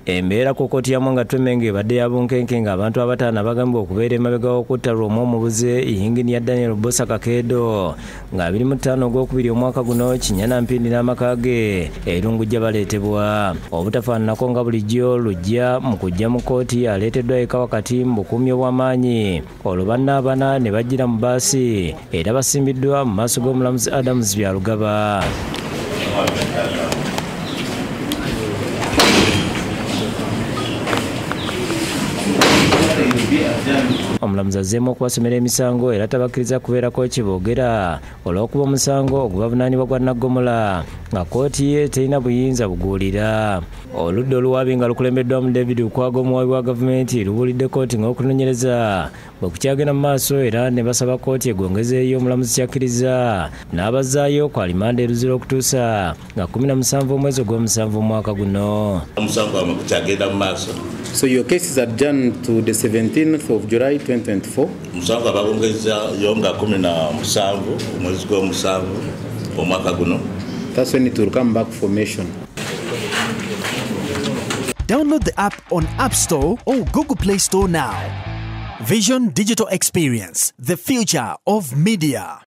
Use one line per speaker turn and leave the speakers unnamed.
embeera ku kkooti ya Mwanga Twemenge ebadde ya bunkenke ng'abantu abataano bagambibwa okubeera emabega w'okutta lw'omu omubuze yingini ya Daniel Bosa Kakeedo nga 25 ogwokubiri omwaka guno Kinyana Mpindi n'amaka ge erungujja baleetebwa obutafaananako nga bulijjo lujja mu kujja mu kkooti aleeteddwa eka wakati mu bukuumi obw'amaanyi olwo bannaabana ne bajjira mu baasi era basimbiddwa mu maaso g'omulamuzi Adams Byalugaba. Omulamuzi azzeemu okubasomera emisango era tabakkiriza kubeerako kiboogera olw'okuba omusango ogubavunaanibwa gwa Naggomola nga kkooti ye terina buyinza buguulira. Oludda oluwaabi nga lukulembeddwamu David Lukwago omuwaabi wa gavumenti lubuulidde kkooti ng'okunoonyereza bwe kukyagenda mu maaso era ne basaba kkooti egwongezeeyo omulamuzi kyakkiriza n'abazzaayo ku alimanda eruzira okutuusa nga 17 omwezi ogw'omusanvu omwaka guno.
Omusango gukyagenda mu maaso.
So your case is adjourned to the 17th of July 2024.
Omusango abagongeza yonga 17 omwezi gw'omusanvu omwaka guno.
That's when it will come back for formation.
Download the app on App Store or Google Play Store now. Vision Digital Experience, the future of media.